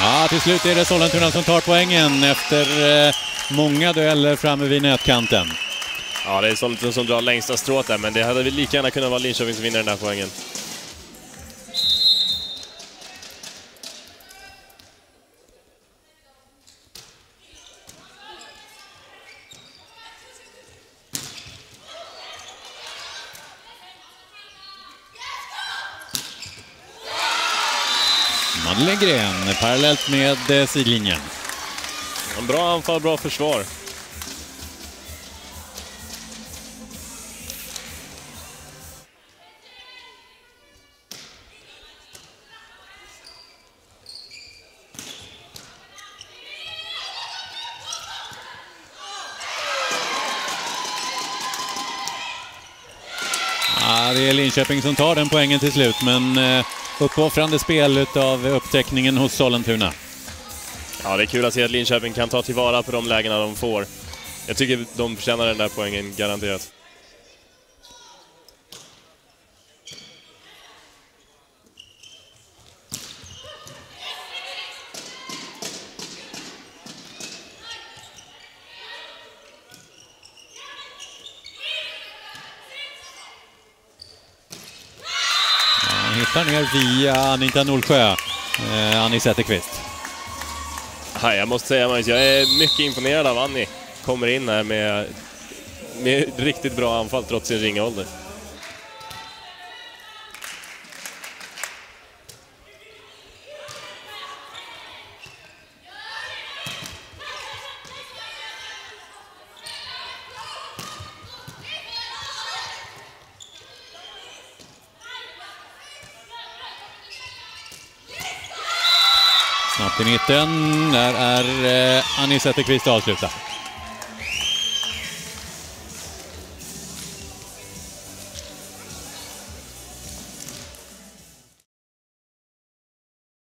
Ja, till slut är det Sollentuna som tar poängen efter många dueller framme vid nätkanten. Ja, det är Sollentuna som drar längsta strået där, men det hade väl lika gärna kunnat vara Linköping som vinner den här poängen. Madeleine Gren parallellt med sidlinjen. En bra anfall, bra försvar. Ja, det är Linköping som tar den poängen till slut, men uppoffrande spel av upptäckningen hos Sollentuna. Ja, det är kul att se att Linköping kan ta tillvara på de lägena de får. Jag tycker de förtjänar den där poängen, garanterat. Hittar ner via Anita Nolsjö, Annie Zetterqvist. Ja, jag måste säga, Magnus, jag är mycket imponerad av Annie. Kommer in här med riktigt bra anfall trots sin ringa ålder. Snabbt i mitten, där är Annie Zetterqvist avslutar.